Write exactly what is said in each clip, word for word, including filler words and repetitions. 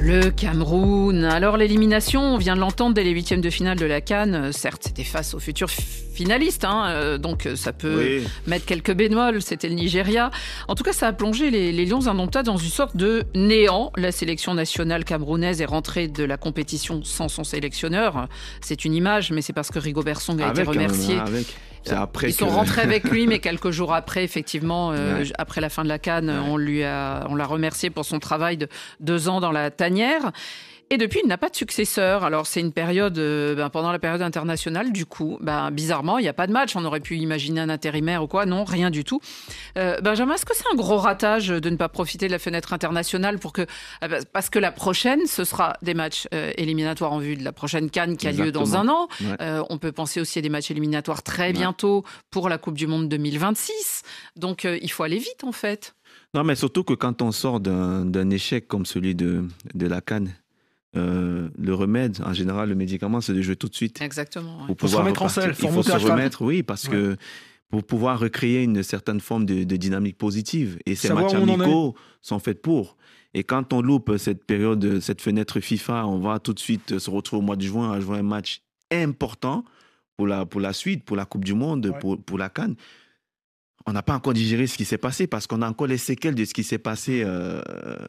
Le Cameroun. Alors l'élimination, on vient de l'entendre dès les huitièmes de finale de la CAN. Certes, c'était face aux futurs finalistes, hein, euh, donc ça peut oui. mettre quelques bémols. C'était le Nigeria. En tout cas, ça a plongé les, les Lions indomptables dans une sorte de néant. La sélection nationale camerounaise est rentrée de la compétition sans son sélectionneur. C'est une image, mais c'est parce que Rigobert Song a avec, été remercié. Même, avec. C'est après Ils que... sont rentrés avec lui, mais quelques jours après, effectivement, euh, ouais. après la fin de la CAN, ouais. on lui a, on l'a remercié pour son travail de deux ans dans la tanière. Et depuis, il n'a pas de successeur. Alors, c'est une période, euh, ben, pendant la période internationale, du coup, ben, bizarrement, il n'y a pas de match. On aurait pu imaginer un intérimaire ou quoi. Non, rien du tout. Euh, Benjamin, est-ce que c'est un gros ratage de ne pas profiter de la fenêtre internationale pour que, euh, parce que la prochaine, ce sera des matchs euh, éliminatoires en vue de la prochaine CAN qui a Exactement. lieu dans un an. Ouais. Euh, on peut penser aussi à des matchs éliminatoires très ouais. bientôt pour la Coupe du Monde deux mille vingt-six. Donc, euh, il faut aller vite, en fait. Non, mais surtout que quand on sort d'un, d'un échec comme celui de, de la CAN, Euh, le remède, en général, le médicament, c'est de jouer tout de suite. Exactement. Il faut se remettre en selle. Il faut se remettre, oui, parce ouais. que pour pouvoir recréer une certaine forme de, de dynamique positive. Et ces matchs amicaux sont faits pour. Et quand on loupe cette période, cette fenêtre FIFA, on va tout de suite se retrouver au mois de juin à jouer un match important pour la, pour la suite, pour la Coupe du Monde, ouais. pour, pour la CAN. On n'a pas encore digéré ce qui s'est passé parce qu'on a encore les séquelles de ce qui s'est passé euh,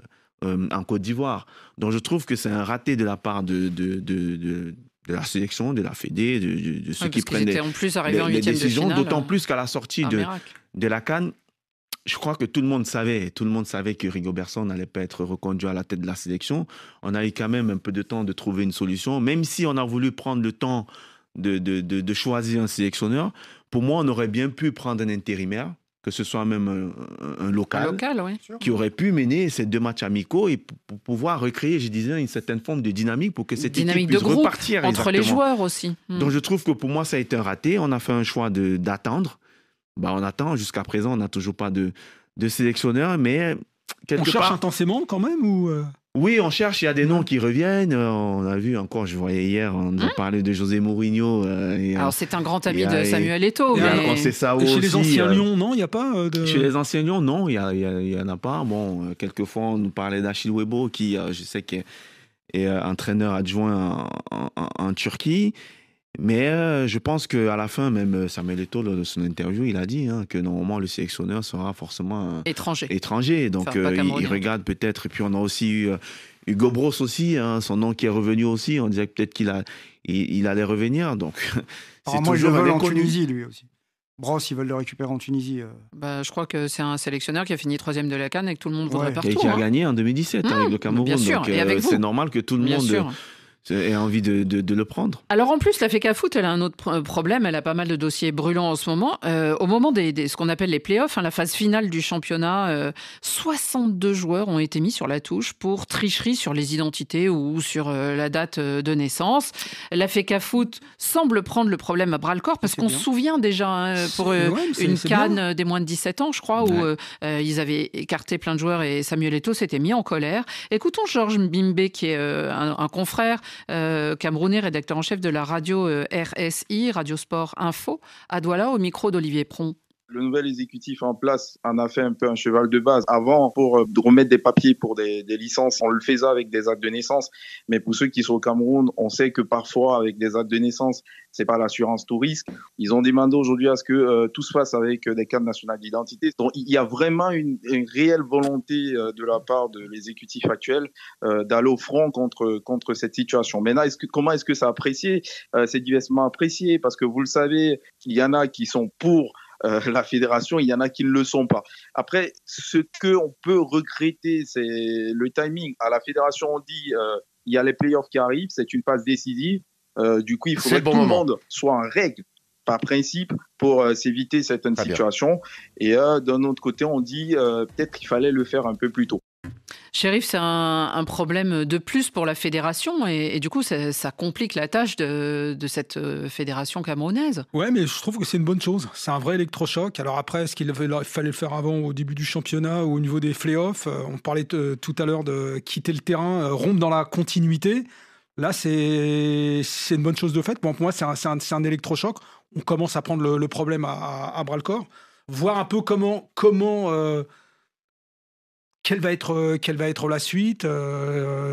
Euh, en Côte d'Ivoire. Donc je trouve que c'est un raté de la part de, de, de, de, de la sélection, de la Fédé, de, de, de ceux oui, qui prennent des, en plus les, les décisions, de finale, d'autant plus qu'à la sortie de, de la CAN, je crois que tout le monde savait, tout le monde savait que Rigobert Song n'allait pas être reconduit à la tête de la sélection. On a eu quand même un peu de temps de trouver une solution, même si on a voulu prendre le temps de, de, de, de choisir un sélectionneur. Pour moi, on aurait bien pu prendre un intérimaire, que ce soit même un, un local, un local oui. qui aurait pu mener ces deux matchs amicaux et pour, pour pouvoir recréer, je disais, une certaine forme de dynamique pour que cette dynamique équipe puisse de groupe, repartir. Entre exactement. les joueurs aussi. Hmm. Donc je trouve que pour moi, ça a été un raté. On a fait un choix de, d'attendre. Bah, on attend. Jusqu'à présent, on n'a toujours pas de, de sélectionneur, mais quelque on cherche part... intensément quand même ou euh... Oui, on cherche, il y a des noms qui reviennent. On a vu encore, je voyais hier, on nous a parlé de José Mourinho. Euh, et, Alors, c'est un grand ami a, de Samuel Eto'o. Et, mais... on sait ça et aussi. Chez les anciens euh, Lions, non, il n'y a pas de... Chez les anciens Lions, non, il n'y en a pas. Bon, euh, quelquefois, on nous parlait d'Achille Webo, qui, euh, je sais, est, est euh, entraîneur adjoint en, en, en Turquie. Mais euh, je pense qu'à la fin, même Samuel Eto'o, lors de son interview, il a dit hein, que normalement, le sélectionneur sera forcément... Euh, étranger. Étranger. Donc, enfin, euh, il, il regarde peut-être. Et puis, on a aussi eu... Euh, Hugo Bross aussi, hein, son nom qui est revenu aussi. On disait que peut-être qu'il a, il, il allait revenir. Donc, c'est Alors moi, je le veux en Tunisie, lui aussi. Bross, ils veulent le récupérer en Tunisie. Euh. Bah, je crois que c'est un sélectionneur qui a fini troisième de la CAN et que tout le monde voudrait ouais. partout. Et qui a hein. gagné en deux mille dix-sept mmh, avec le Cameroun. Bien sûr, donc, et avec euh, vous. C'est normal que tout le bien monde... Sûr. ait envie de, de, de le prendre. Alors en plus, la FECAFoot, elle a un autre problème, elle a pas mal de dossiers brûlants en ce moment. Euh, au moment des, des ce qu'on appelle les playoffs, hein, la phase finale du championnat, euh, soixante-deux joueurs ont été mis sur la touche pour tricherie sur les identités ou sur euh, la date de naissance. La FECAFoot semble prendre le problème à bras-le-corps parce c'est qu'on bien. se souvient déjà hein, pour euh, ouais, une CAN des moins de dix-sept ans, je crois, ouais. où euh, ils avaient écarté plein de joueurs et Samuel Eto'o s'était mis en colère. Écoutons Georges Mbimbe, qui est euh, un, un confrère Euh, camerounais, rédacteur en chef de la radio euh, R S I, Radio Sport Info, à Douala, au micro d'Olivier Pron. Le nouvel exécutif en place en a fait un peu un cheval de base. Avant, pour euh, remettre des papiers pour des, des licences, on le faisait avec des actes de naissance. Mais pour ceux qui sont au Cameroun, on sait que parfois, avec des actes de naissance, c'est pas l'assurance tout risque. Ils ont demandé aujourd'hui à ce que euh, tout se fasse avec euh, des cartes nationales d'identité. Donc, il y a vraiment une, une réelle volonté euh, de la part de l'exécutif actuel euh, d'aller au front contre contre cette situation. Maintenant, est-ce que, comment est-ce que c'est apprécié euh, C'est diversement apprécié parce que vous le savez, il y en a qui sont pour Euh, la fédération, il y en a qui ne le sont pas. Après, ce qu'on peut regretter, c'est le timing. À la fédération, on dit euh, il y a les playoffs qui arrivent, c'est une phase décisive. Euh, du coup, il faudrait que bon tout moment. le monde soit en règle, par principe, pour euh, s'éviter certaines Très situations. Bien. Et euh, d'un autre côté, on dit euh, peut-être qu'il fallait le faire un peu plus tôt. Chérif, c'est un, un problème de plus pour la fédération et, et du coup, ça, ça complique la tâche de, de cette fédération camerounaise. Ouais, mais je trouve que c'est une bonne chose. C'est un vrai électrochoc. Alors après, est-ce qu'il fallait le faire avant, au début du championnat ou au niveau des playoffs? On parlait t- tout à l'heure de quitter le terrain, rompre dans la continuité. Là, c'est, c'est une bonne chose de fait. Bon, pour moi, c'est un, c'est un, c'est un électrochoc. On commence à prendre le, le problème à, à, à bras-le-corps. Voir un peu comment... comment euh, Quelle va être, quelle va être la suite euh,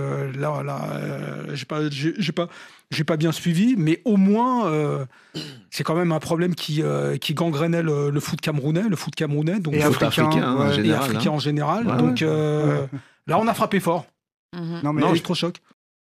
là, là euh, j'ai pas, j'ai, j'ai pas, j'ai pas bien suivi, mais au moins, euh, c'est quand même un problème qui, euh, qui gangrénait le, le foot camerounais, le foot camerounais, donc et africain, africain ouais, en général, et africain hein. en général. Ouais. Donc euh, ouais. Là, on a frappé fort. Mm-hmm. Non, mais non, électrochoc.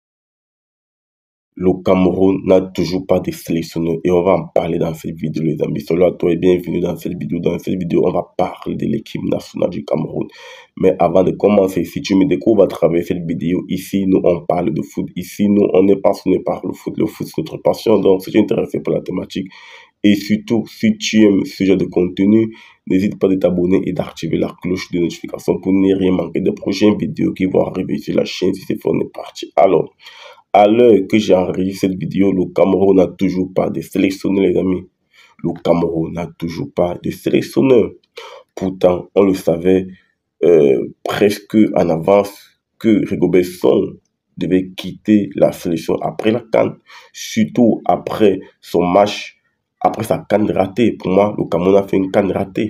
Le Cameroun n'a toujours pas de sélectionneur et on va en parler dans cette vidéo, les amis. Salut à toi et bienvenue dans cette vidéo. Dans cette vidéo, on va parler de l'équipe nationale du Cameroun. Mais avant de commencer, si tu me découvres à travers cette vidéo, ici, nous, on parle de foot. Ici, nous, on est passionné par le foot. Le foot, c'est notre passion. Donc, si tu es intéressé par la thématique et surtout, si tu aimes ce genre de contenu, n'hésite pas de t'abonner et d'activer la cloche de notification pour ne rien manquer des prochaines vidéos qui vont arriver sur la chaîne. Si c'est fait, on est parti. Alors, à l'heure que j'ai enregistré cette vidéo, le Cameroun n'a toujours pas de sélectionneur, les amis. Le Cameroun n'a toujours pas de sélectionneur. Pourtant, on le savait euh, presque en avance que Rigobert Song devait quitter la sélection après la CAN, surtout après son match, après sa CAN ratée. Pour moi, le Cameroun a fait une CAN ratée.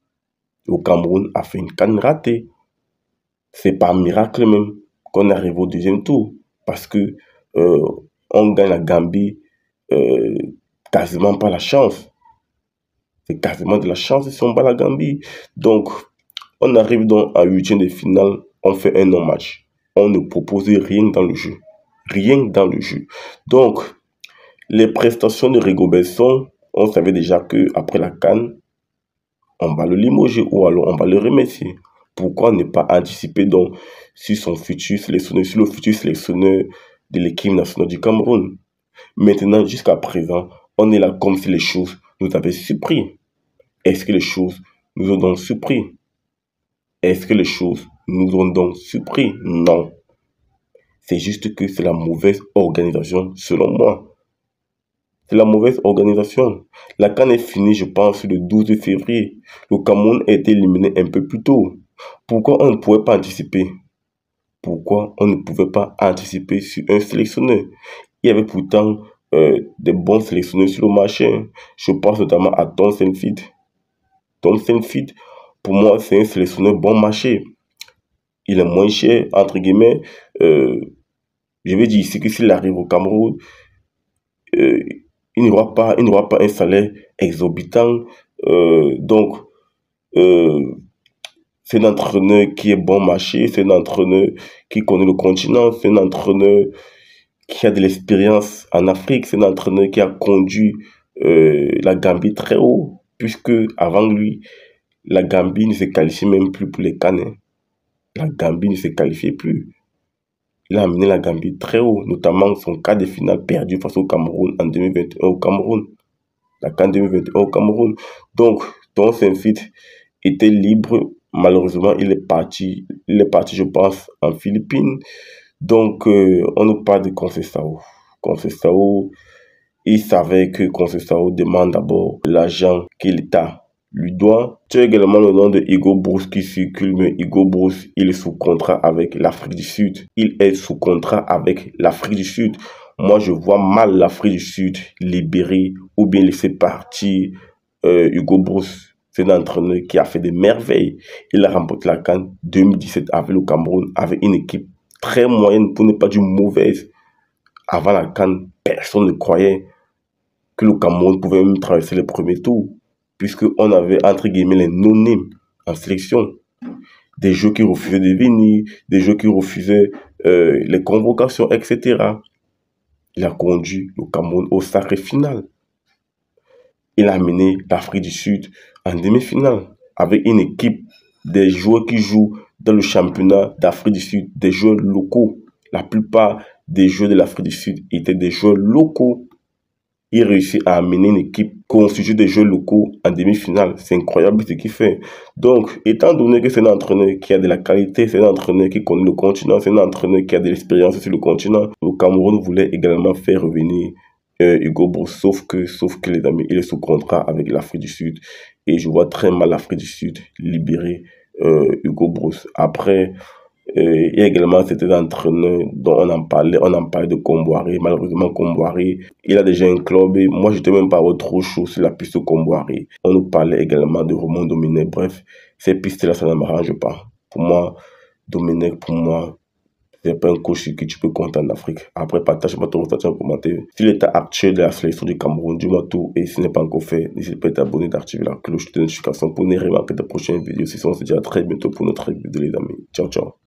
Le Cameroun a fait une CAN ratée. C'est par miracle même qu'on arrive au deuxième tour. Parce que Euh, on gagne la Gambie euh, quasiment pas la chance. C'est quasiment de la chance si on bat la Gambie. Donc, on arrive donc à huitième de finale, on fait un non-match. On ne propose rien dans le jeu. Rien dans le jeu. Donc, les prestations de Rigobert Song, on savait déjà qu'après la CAN, on va le limoger ou alors on va le remercier. Pourquoi ne pas anticiper donc sur son futur sélectionneur, sur le futur sélectionneur de l'équipe nationale du Cameroun. Maintenant, jusqu'à présent, on est là comme si les choses nous avaient surpris. Est-ce que les choses nous ont donc surpris? Est-ce que les choses nous ont donc surpris? Non. C'est juste que c'est la mauvaise organisation, selon moi. C'est la mauvaise organisation. La CAN est finie, je pense, le douze février. Le Cameroun a été éliminé un peu plus tôt. Pourquoi on ne pouvait pas anticiper? Pourquoi on ne pouvait pas anticiper sur un sélectionneur? Il y avait pourtant euh, des bons sélectionneurs sur le marché. Je pense notamment à Tom Saintfiet. Tom Saintfiet, pour moi, c'est un sélectionneur bon marché. Il est moins cher, entre guillemets. Euh, je vais dire ici que s'il arrive au Cameroun, euh, il n'y aura pas, il n'y aura pas un salaire exorbitant. Euh, donc, euh, c'est un entraîneur qui est bon marché, c'est un entraîneur qui connaît le continent, c'est un entraîneur qui a de l'expérience en Afrique, c'est un entraîneur qui a conduit euh, la Gambie très haut, puisque avant lui, la Gambie ne se qualifiait même plus pour les Cannes. La Gambie ne se qualifiait plus. Il a amené la Gambie très haut, notamment son quart de finale perdu face au Cameroun en deux mille vingt et un au Cameroun. La CAN deux mille vingt et un au Cameroun. Donc, Tom Saintfiet était libre. Malheureusement, il est parti, il est parti, je pense, en Philippines. Donc, euh, on nous parle de Conceição. Conceição, il savait que Conceição demande d'abord l'argent que l'État lui doit. Tu as également le nom de Hugo Broos qui circule, mais Hugo Broos, il est sous contrat avec l'Afrique du Sud. Il est sous contrat avec l'Afrique du Sud. Moi, je vois mal l'Afrique du Sud libérer ou bien laisser partir euh, Hugo Broos. C'est un entraîneur qui a fait des merveilles. Il a remporté la CAN deux mille dix-sept avec le Cameroun, avec une équipe très moyenne, pour ne pas dire mauvaise. Avant la CAN, personne ne croyait que le Cameroun pouvait même traverser le premier tour, puisqu'on avait, entre guillemets, les non-names en sélection. Des jeux qui refusaient de venir, des jeux qui refusaient euh, les convocations, et cetera. Il a conduit le Cameroun au sacré final. Il a amené l'Afrique du Sud en demi-finale avec une équipe des joueurs qui jouent dans le championnat d'Afrique du Sud, des joueurs locaux. La plupart des joueurs de l'Afrique du Sud étaient des joueurs locaux. Il réussit à amener une équipe constituée des joueurs locaux en demi-finale. C'est incroyable ce qu'il fait. Donc, étant donné que c'est un entraîneur qui a de la qualité, c'est un entraîneur qui connaît le continent, c'est un entraîneur qui a de l'expérience sur le continent, le Cameroun voulait également faire revenir Euh, Hugo Broos, sauf que, sauf que les amis, il est sous contrat avec l'Afrique du Sud et je vois très mal l'Afrique du Sud libérer euh, Hugo Broos. Après, euh, il y a également cet entraîneur dont on en parlait, on en parlait de Comboiré. Malheureusement, Comboiré, il a déjà un club et moi, je n'étais même pas trop chaud sur la piste de Comboiré. On nous parlait également de Romain Domenech. Bref, ces pistes-là, ça ne m'arrange pas. Pour moi, Domenech, pour moi, c'est pas un coach sur qui tu peux compter en Afrique. Après, partage-moi ton ressenti en commentaire. Si l'état actuel de la sélection du Cameroun, dis-moi tout. Et si ce n'est pas encore fait, n'hésite pas à t'abonner, d'activer la cloche de notification pour ne rien manquer de prochaines vidéos. Sinon, on se dit à très bientôt pour notre vidéo, les amis. Ciao, ciao.